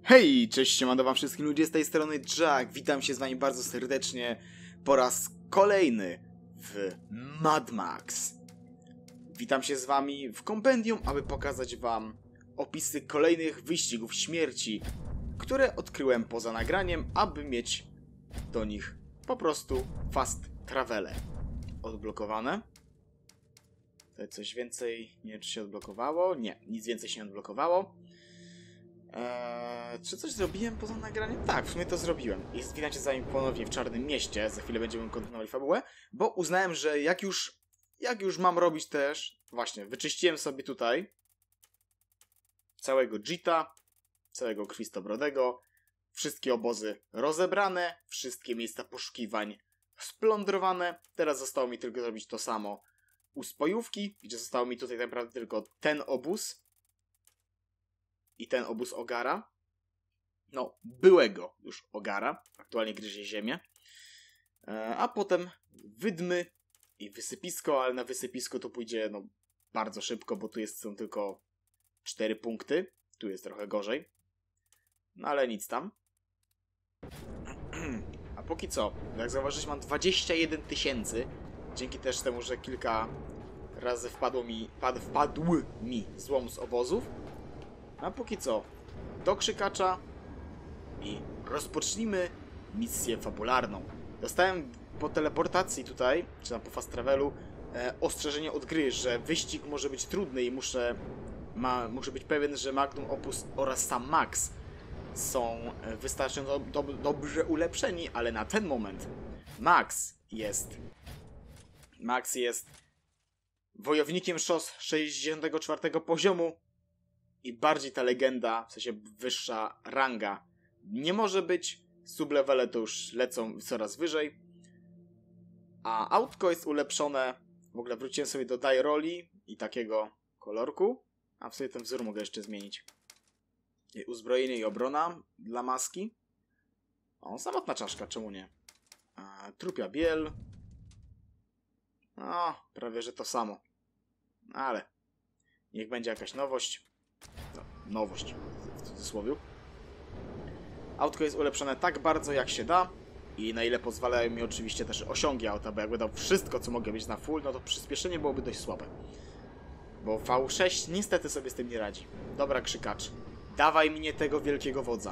Hej, cześć, siemano wam wszystkim ludzie, z tej strony Jack, witam się z wami bardzo serdecznie po raz kolejny w Mad Max. Witam się z wami w kompendium, aby pokazać wam opisy kolejnych wyścigów śmierci, które odkryłem poza nagraniem, aby mieć do nich po prostu fast travele. Odblokowane. Tutaj coś więcej, nie wiem czy się odblokowało, nie, nic więcej się nie odblokowało. Czy coś zrobiłem poza nagraniem? Tak, w sumie to zrobiłem. I witam się z wami ponownie w Czarnym Mieście. Za chwilę będziemy kontynuowali fabułę, bo uznałem, że jak już mam robić też... Właśnie, wyczyściłem sobie tutaj całego Jeeta, całego Krwistobrodego, wszystkie obozy rozebrane, wszystkie miejsca poszukiwań splądrowane. Teraz zostało mi tylko zrobić to samo u Spojówki, gdzie zostało mi tutaj tak naprawdę tylko ten obóz i ten obóz Ogara. No, byłego już Ogara. Aktualnie gryzie ziemię. A potem wydmy i wysypisko, ale na wysypisko to pójdzie no bardzo szybko, bo tu są tylko 4 punkty. Tu jest trochę gorzej. No ale nic tam. A póki co, jak zauważyliście, mam 21 000. Dzięki też temu, że kilka razy wpadł mi złom z obozów. A póki co, do krzykacza i rozpocznijmy misję fabularną. Dostałem po teleportacji tutaj, czy tam po fast travelu, ostrzeżenie od gry, że wyścig może być trudny i muszę być pewien, że Magnum Opus oraz sam Max są wystarczająco dobrze ulepszeni, ale na ten moment Max jest wojownikiem szos 64 poziomu i bardziej ta legenda, w sensie wyższa ranga nie może być. Sublevele to już lecą coraz wyżej. A autko jest ulepszone. W ogóle wróciłem sobie do Die Rolli i takiego kolorku. A w sobie ten wzór mogę jeszcze zmienić. I uzbrojenie i obrona dla maski. O, samotna czaszka, czemu nie? Trupia biel. No, prawie że to samo. Ale niech będzie jakaś nowość. No, nowość w cudzysłowie. Autko jest ulepszone tak bardzo jak się da i na ile pozwalają mi oczywiście też osiągi auta, bo jakby dał wszystko co mogę mieć na full, no to przyspieszenie byłoby dość słabe. Bo V6 niestety sobie z tym nie radzi. Dobra krzykacz, dawaj mnie tego wielkiego wodza.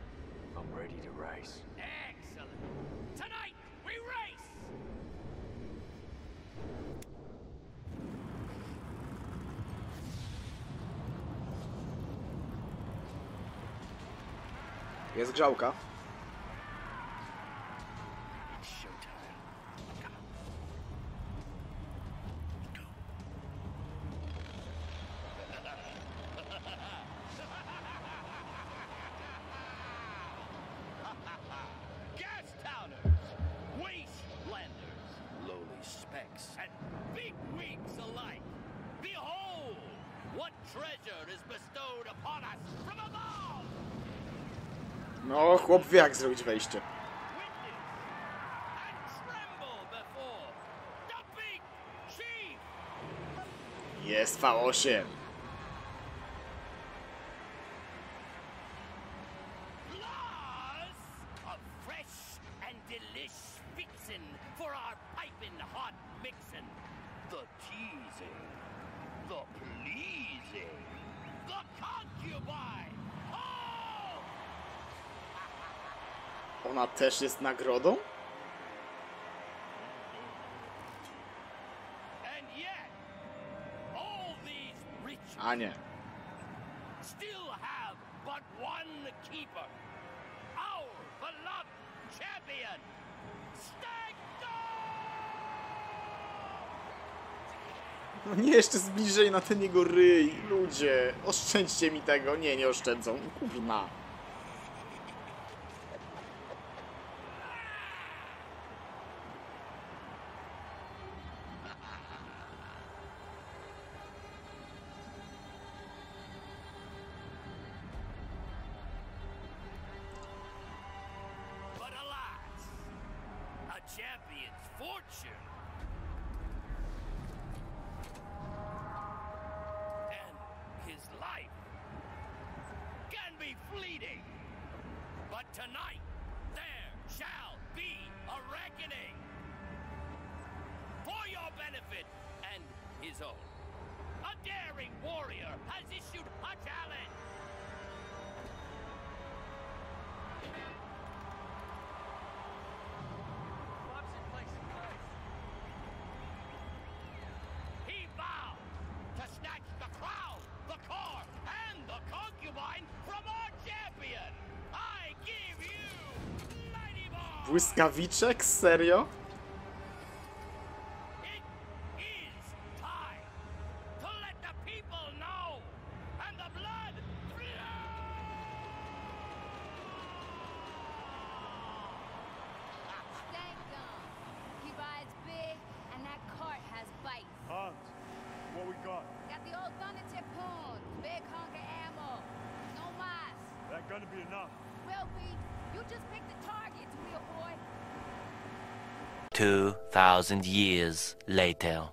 Jest grzałka. No, chłop wie jak zrobić wejście. Jest V8. Ona też jest nagrodą? A nie. No nie, jeszcze zbliżej na ten jego ryj. Ludzie, oszczędźcie mi tego. Nie, nie oszczędzą. Kurna. Champion's fortune and his life can be fleeting. battle. A daring warrior has issued a challenge. He vowed to snatch the crown, the core, and the concubine from our champion. I give you Mighty Ball. Błyskawiczek? Serio? It is time to let the people know, and the blood flow. Stank gum. He rides big, and that cart has bite. Hans, what we got? Got the old thunder tipoon, big hunk of ammo. No mas. That gonna be enough. Will be. You just pick the targets, wheel boy. 2,000 years later.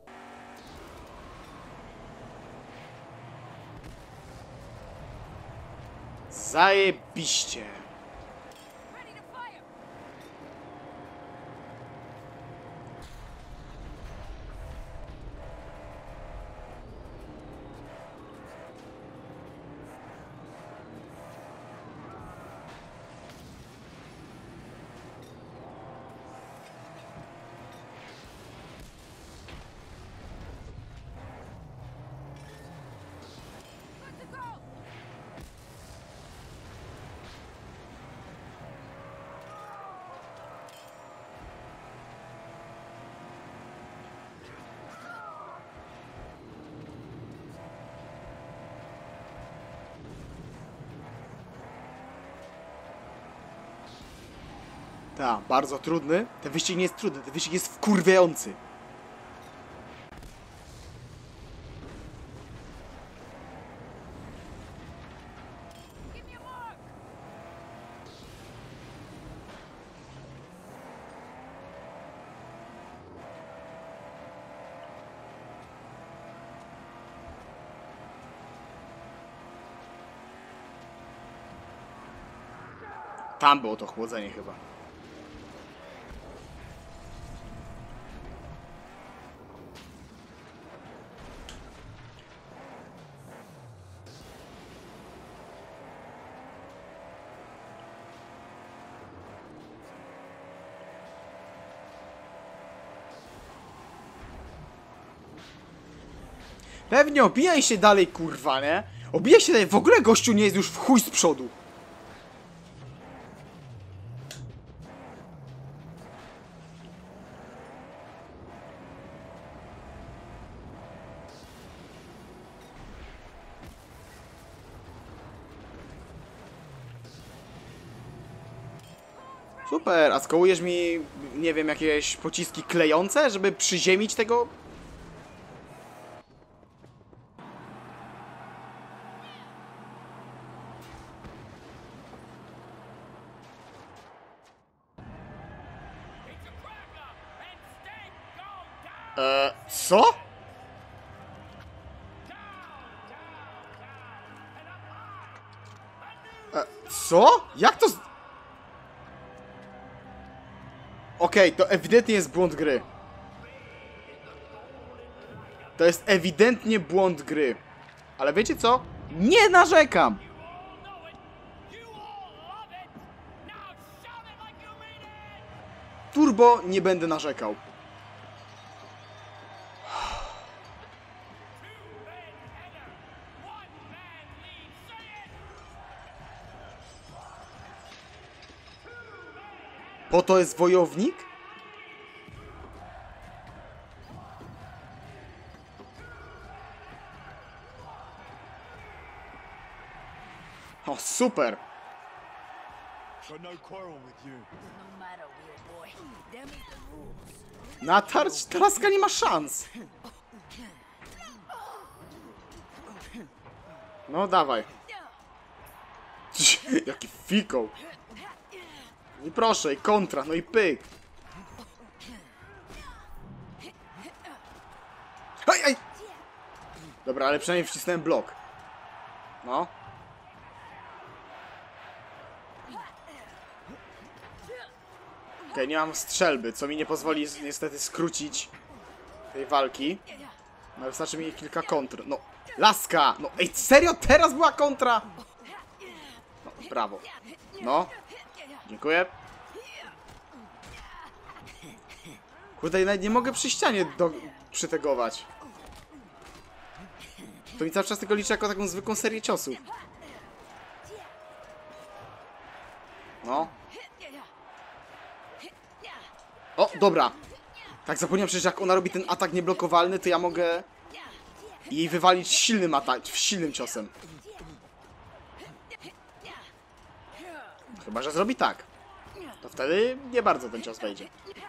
Zajebiście. Ready to fire. Good to go. Tak, bardzo trudny. Ten wyścig nie jest trudny, ten wyścig jest wkurwiający. Give me a mark. Tam było to chłodzenie chyba. Pewnie obijaj się dalej, kurwa, nie? Obijaj się dalej, w ogóle gościu nie jest już w chuj z przodu. Super, a skołujesz mi, nie wiem, jakieś pociski klejące, żeby przyziemić tego? It's a cracker, and stake go down, Co? Co? Jak to z... Okej, to ewidentnie jest błąd gry. To jest ewidentnie błąd gry. Ale wiecie co? Nie narzekam! know it. You all love it. Now shout it like you mean it. Turbo nie będę narzekał. Two-man header, one-man lead. Say it. Po to jest wojownik? O, super! Got no quarrel with you. No matter, wheel boy. Them is the rules. Natarć Traska nie ma szans. No dawaj. Jaki fikoł. I proszę, i kontra, no i pyk. Aj, aj. Dobra, ale przynajmniej wcisnąłem blok. No. Okej, nie mam strzelby, co mi nie pozwoli niestety skrócić tej walki. No wystarczy mi kilka kontr. No, laska! No, ej, serio? Teraz była kontra? No, brawo. No. Dziękuję. Kurde, nawet nie mogę przy ścianie przytegować. To mi cały czas tego liczę jako taką zwykłą serię ciosów. No. O, dobra. Tak, zapomniałem przecież, jak ona robi ten atak nieblokowalny, to ja mogę jej wywalić silnym silnym ciosem. Chyba że zrobi tak. To wtedy nie bardzo ten cios wejdzie.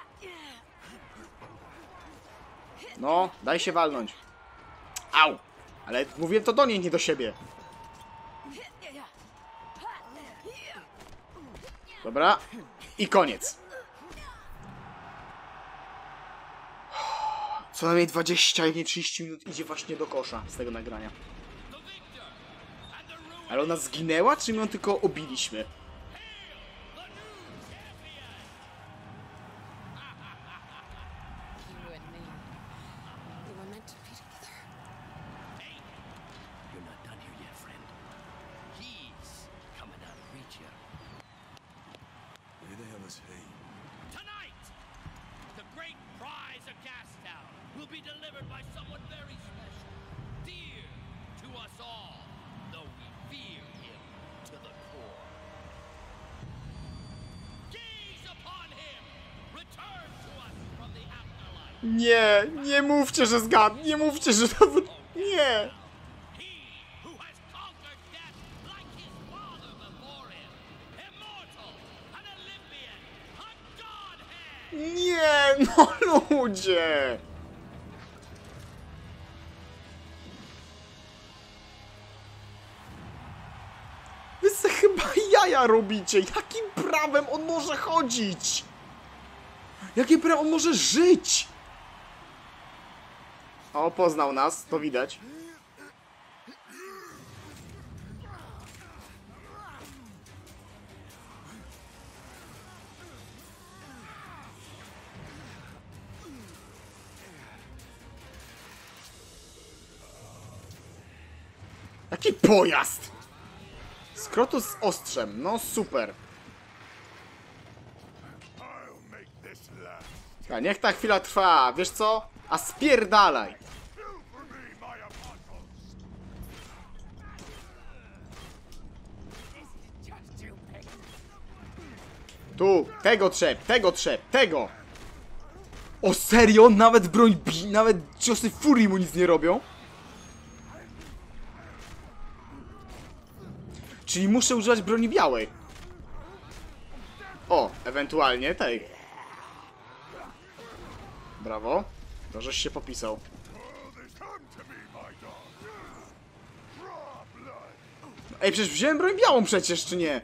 No, daj się walnąć. Au! Ale mówiłem to do niej, nie do siebie. Dobra. I koniec. Co najmniej 20, jak nie 30 minut idzie właśnie do kosza z tego nagrania. Ale ona zginęła, czy my ją tylko obiliśmy? You and me. We were meant to be together. You're not done here yet, friend. He's coming out of reach here. Who the hell is he? Tonight, the great prize of Gastown will be delivered by someone very special, dear to us all, though we fear him to the core. Gaze upon him, return to us from the afterlife. Nie, nie mówcie, że zgadł. Nie mówcie, że to... Nie. He who has conquered death like his father before him, immortal, an Olympian, a godhead. Nie, no ludzie. Wy se chyba jaja robicie. Jakim prawem on może chodzić? Jakim prawem on może żyć? O, poznał nas, to widać. Jaki pojazd! Skrotus z ostrzem, no super. I'll make this last. A niech ta chwila trwa, wiesz co? A spierdalaj! Do for me, my apostles. Tu, tego trzep, tego! O serio? Nawet broń nawet ciosy furii mu nic nie robią? Czyli muszę używać broni białej. O, ewentualnie tej. Brawo. To żeś się popisał. Come to me, my dog. Raw blood. Ej, przecież wziąłem broń białą przecież, czy nie?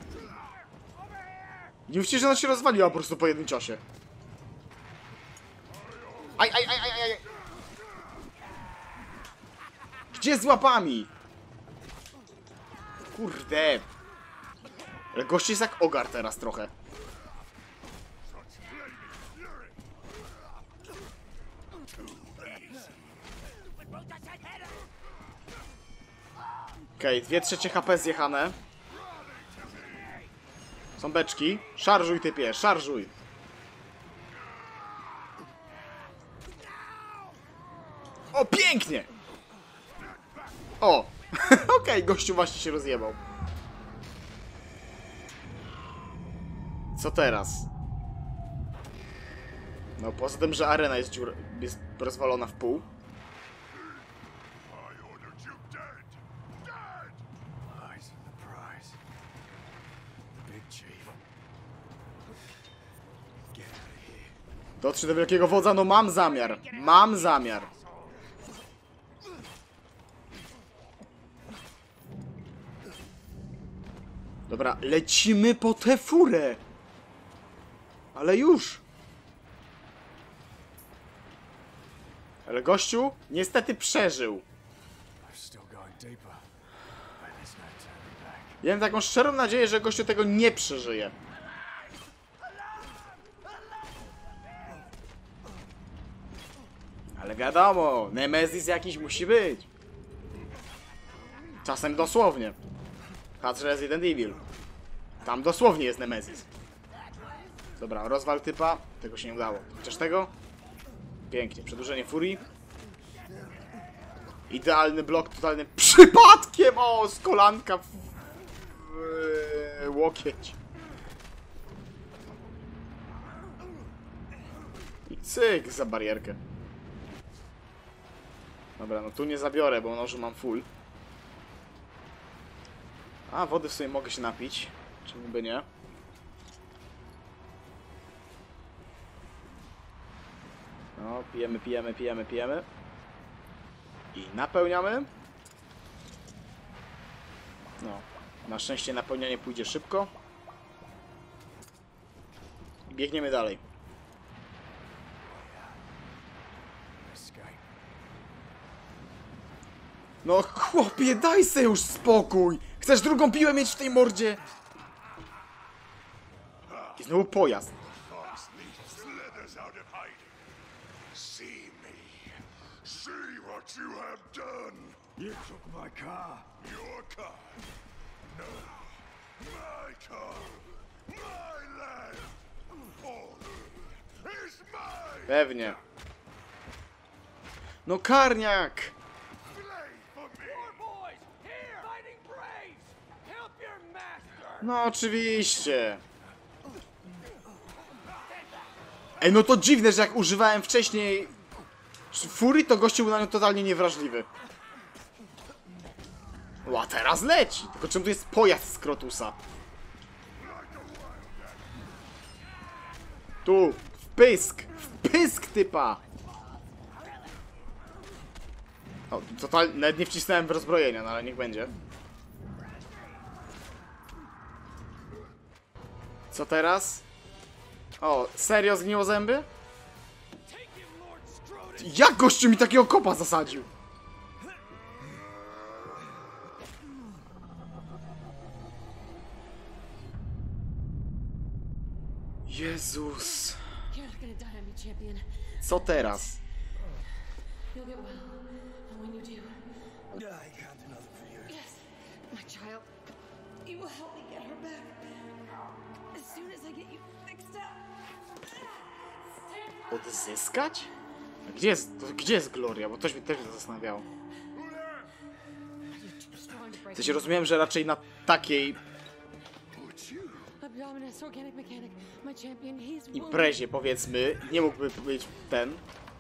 Nie mówcie, że ona się rozwaliła po prostu po jednym ciosie. Aj, aj, aj, aj, aj. Gdzie z łapami? Kurde. Ale gość jest jak ogar teraz trochę. Okej, 2/3 HP zjechane. Są beczki. Szarżuj, typie, szarżuj. O, pięknie! O! Okej, gościu właśnie się rozjebał. Co teraz? No, poza tym, że arena jest rozwalona w pół. I ordered you dead. Dead. Eyes on the prize. The big chief. Get out of here. Dotrze do wielkiego wodza, no mam zamiar. Mam zamiar. Dobra, lecimy po tę furę. Ale już. Ale gościu niestety przeżył. I've still going deeper. But there's no turning back. Ja mam taką szczerą nadzieję, że gościu tego nie przeżyje. Ale wiadomo, Nemesis jakiś musi być. Czasem dosłownie. Patrz Resident Evil. Tam dosłownie jest Nemesis. Dobra, rozwal typa. Tego się nie udało. Chociaż tego? Pięknie. Przedłużenie furii. Idealny blok, totalny przypadkiem! O, z kolanka w łokieć. I cyk za barierkę. Dobra, no tu nie zabiorę, bo nożu mam full. A, wody w sumie mogę się napić. Czemu by nie? No, pijemy. I napełniamy. No, na szczęście napełnianie pójdzie szybko. I biegniemy dalej. No chłopie, daj sobie już spokój! Chcesz drugą piłę mieć w tej mordzie? I znowu pojazd. Fox Meat slithers out of hiding. See me. See what you have done. You took my car. Your car. No. My car. My land. All is mine. Pewnie. No karniak! Slay for me. Boys, here! Fighting braves! Help your master! No oczywiście. Ej, no to dziwne, że jak używałem wcześniej furii, to gościu był na nią totalnie niewrażliwy. O, a teraz leci! Tylko czemu tu jest pojazd z Krotusa? Tu! W pysk typa! O, totalnie, nawet nie wcisnąłem w rozbrojenia, no ale niech będzie. Co teraz? O, serio zgniło zęby? Jak gościu mi takiego kopa zasadził? Jezus. You're not gonna die on me, champion. Co teraz? You'll get well. And when you do, yes, my child, you will help me get her back. As soon as I get you fixed up. Odzyskać? A gdzie jest Gloria? Bo też mnie to zastanawiało. You're too strong to break. W sensie rozumiałem, że raczej na takiej Abdominus, organic mechanic. My champion, he's wounded. imprezie, powiedzmy, nie mógłby być ten.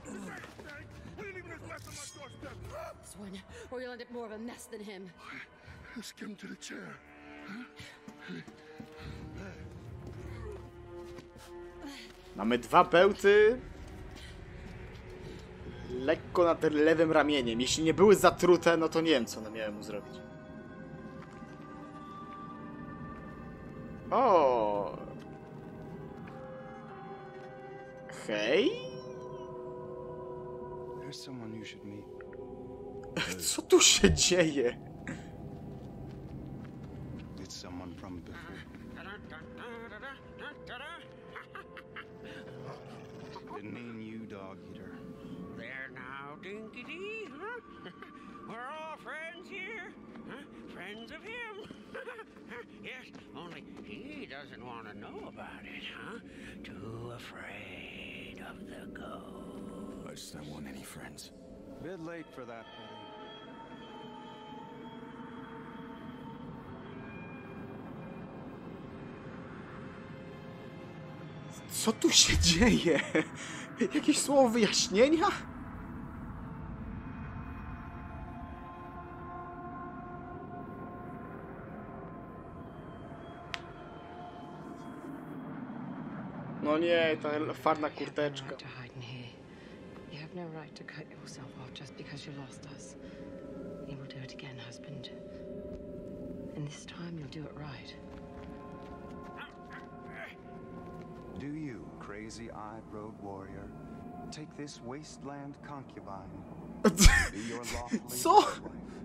Sonia, or you'll end up more of a mess than him. Let's get him to the chair. Mamy dwa bełty. Lekko nad lewym ramieniem. Jeśli nie były zatrute, no to nie wiem, co one miałem mu zrobić. O. Hej? There's someone you should meet. Co tu się dzieje? It's someone from before. Didn't mean you, dog eater. There now, Dinky-Dee, huh? We're all friends here, huh? Friends of him. Yes, only he doesn't want to know about it, huh? Too afraid of the ghost. I just don't want any friends. Bit late for that, buddy. Co tu się dzieje? Jakieś słowo wyjaśnienia? No nie, ta farna kurteczka. To hide in here. You have no right to cut yourself off just because you lost us. You will do it again, husband. And this time you'll do it right. Do you, crazy-eyed road warrior, take this wasteland concubine, be your lawfully Co? wife?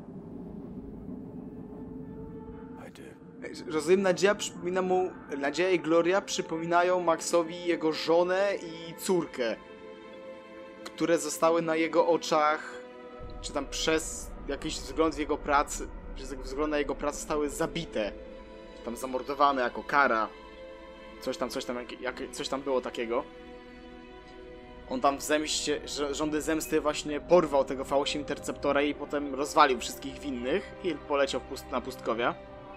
I do. Rozumiem, Nadzieja i Gloria przypominają Maxowi jego żonę i córkę. które zostały na jego oczach, czy tam przez jakiś wzgląd w jego pracy, przez wzgląd na jego pracę zostały zabite. Czy tam zamordowane jako kara. Coś tam było takiego. On tam w zemście, rządy zemsty właśnie porwał tego V8 Interceptora i potem rozwalił wszystkich winnych i poleciał na pustkowia.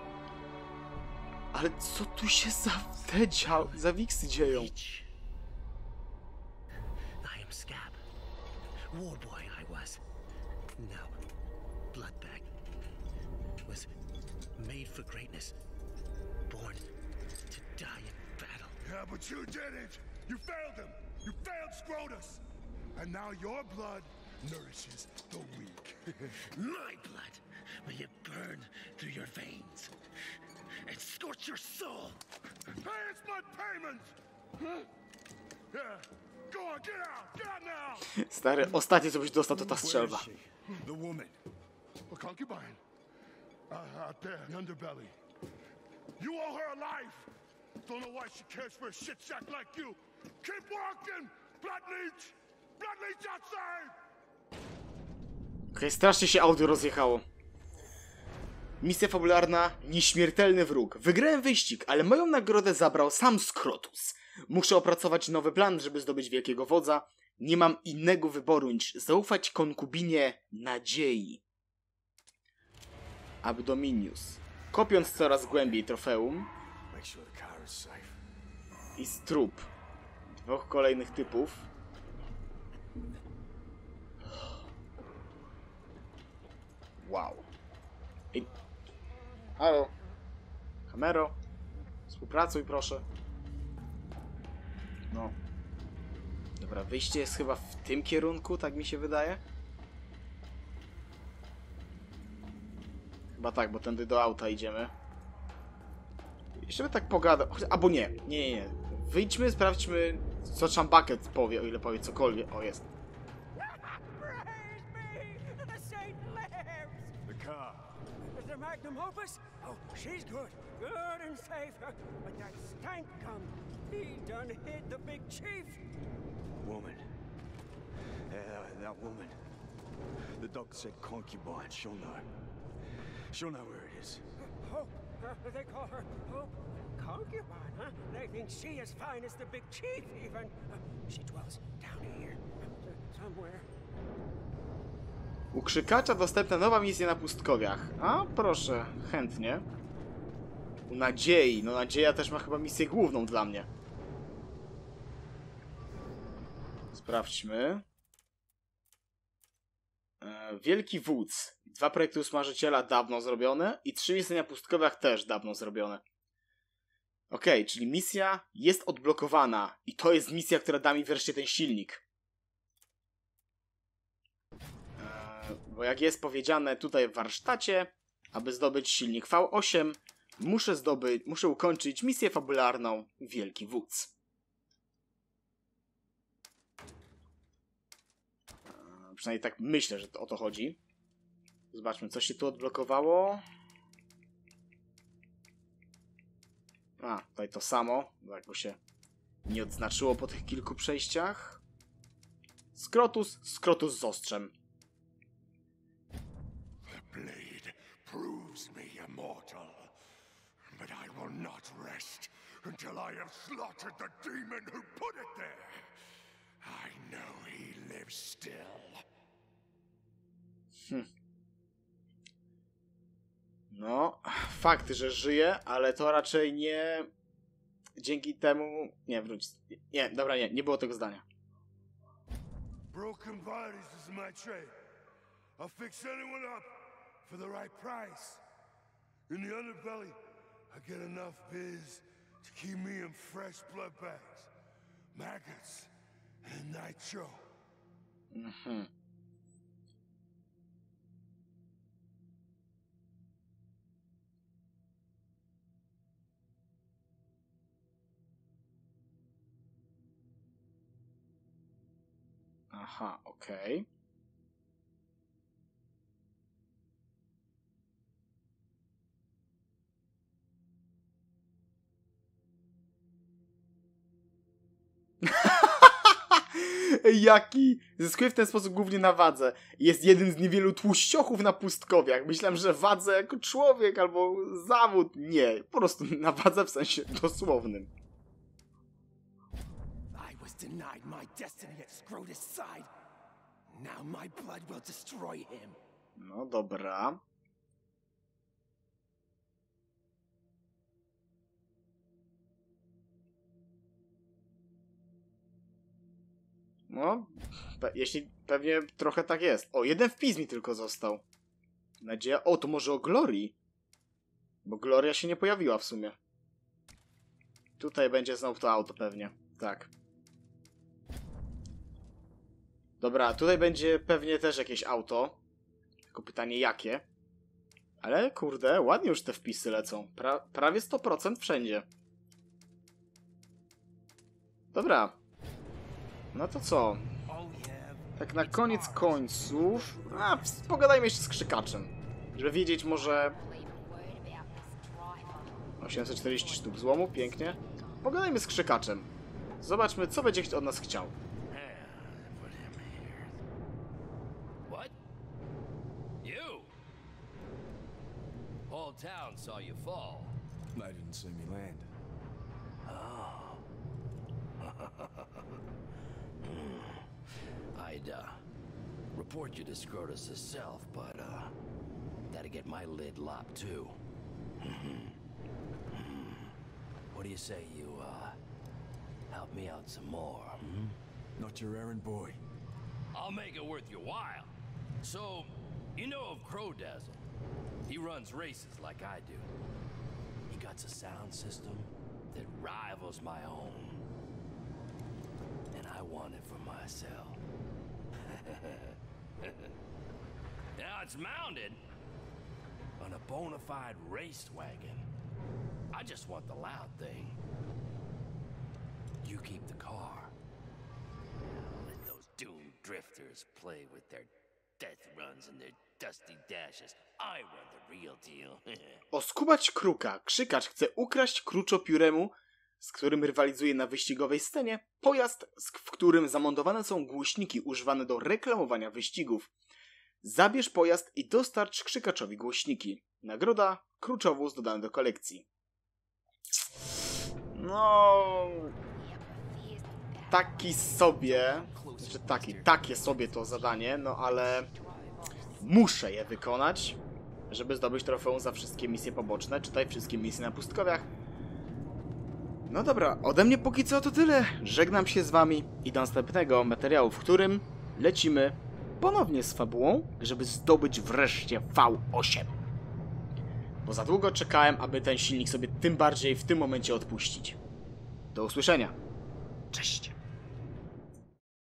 Ale co tu się za wiksy dzieją? I am Scab. War boy I was. Now, Bloodbag was made for greatness. Born to die in battle. Yeah, but you didn't! You failed him! You failed Scrotus! And now your blood nourishes the weak. My blood may it burn through your veins and scorch your soul. Hey, it's my payment! Huh? Yeah, go on, get out! Get out now! Stary, ostatnie co byś dostał to ta strzelba. Where is she? The woman. A concubine. Out there, the underbelly. You owe her a life! Don't know why she cares for a shit sack like you! Keep walking! Blood leech! Blood leech outside! Okej, strasznie się audio rozjechało. Misja fabularna Nieśmiertelny wróg. Wygrałem wyścig, ale moją nagrodę zabrał sam Scrotus. Muszę opracować nowy plan, żeby zdobyć wielkiego wodza. Nie mam innego wyboru niż zaufać konkubinie nadziei. Abdominius. Kopiąc coraz głębiej trofeum. Make sure the car is safe. I strup. Dwóch kolejnych typów. Wow. I... Halo. Kamero. Współpracuj proszę. No. Dobra, wyjście jest chyba w tym kierunku, tak mi się wydaje. Chyba tak, bo tędy do auta idziemy. Jeszcze by tak pogadał. Albo nie. Nie. Wyjdźmy, sprawdźmy, co Chambucket powie, o ile powie cokolwiek. O, jest. The car. Is the magnum opus? Oh, she's good. Good and safe. But that stank come. He done hit the big chief. Woman. That woman. The doctor said concubine. She'll know. She'll know where it is. Hope. They call her Hope. Concubine, huh? They think she as fine as the big chief, even. She dwells down here. Somewhere. U Krzykacza dostępna nowa misja na pustkowiach. A, proszę, chętnie. U Nadziei. No Nadzieja też ma chyba misję główną dla mnie. Sprawdźmy. Wielki Wódz. 2 projekty Usmażyciela dawno zrobione i 3 misje na pustkowiach też dawno zrobione. Okej, czyli misja jest odblokowana i to jest misja, która da mi wreszcie ten silnik. Bo jak jest powiedziane tutaj w warsztacie, aby zdobyć silnik V8, muszę ukończyć misję fabularną Wielki Wódz. Przynajmniej tak myślę, że o to chodzi. Zobaczmy, co się tu odblokowało. A, tutaj to samo, bo jakby się nie odznaczyło po tych kilku przejściach. Scrotus z ostrzem. The blade proves me immortal, but I will not rest until I have slaughtered the demon who put it there. I know he lives still. No, fakt, że żyje, ale to raczej nie... Dzięki temu... Nie, wróć. Nie, dobra, nie było tego zdania. Broken bodies is my trade. I'll fix anyone up for the right price. In the underbelly, I get enough biz to keep me in fresh blood bags, maggots, and nitro. Aha, okej. Jaki? Zyskuje w ten sposób głównie na wadze. Jest jednym z niewielu tłuściochów na pustkowiach. Myślałem, że wadze jako człowiek albo zawód. Nie, po prostu na wadze w sensie dosłownym. I was denied my destiny at Scrotus' side. Now my blood will destroy him. No dobra. No, jeśli pewnie trochę tak jest. O, jeden wpis mi tylko został. Nadzieja. O, to może o Glorii. Bo Gloria się nie pojawiła w sumie. Tutaj będzie znowu to auto pewnie. Tak. Dobra, tutaj będzie pewnie też jakieś auto. Tylko pytanie jakie. Ale kurde, ładnie już te wpisy lecą. Prawie 100% wszędzie. Dobra. No to co? Tak na koniec końców... pogadajmy jeszcze z krzykaczem. Żeby wiedzieć może... 840 sztuk złomu, pięknie. Pogadajmy z krzykaczem. Zobaczmy, co będzie od nas chciał. What? You? Whole town saw you fall. I didn't see me land. I'd report you to Scrotus herself, but gotta get my lid lopped too. What do you say you help me out some more? Not your errand boy. I'll make it worth your while. So, you know of Crowdazzle? He runs races like I do. He got a sound system that rivals my own. And I want it for myself. Now it's mounted on a bona fide race wagon. I just want the loud thing. You keep the car. Let those doomed drifters play with their death runs and their dusty dashes. I run the real deal. Oskubać kruka. Krzykacz chce ukraść kruczopióremu, z którym rywalizuje na wyścigowej scenie, pojazd, w którym zamontowane są głośniki używane do reklamowania wyścigów. Zabierz pojazd i dostarcz krzykaczowi głośniki. Nagroda, kruczowóz dodany do kolekcji. No... Taki sobie... Znaczy takie sobie to zadanie, no ale... Muszę je wykonać, żeby zdobyć trofeum za wszystkie misje poboczne, czytaj wszystkie misje na pustkowiach. No dobra, ode mnie póki co to tyle. Żegnam się z wami i do następnego materiału, w którym lecimy ponownie z fabułą, żeby zdobyć wreszcie V8. Bo za długo czekałem, aby ten silnik sobie tym bardziej w tym momencie odpuścić. Do usłyszenia. Cześć.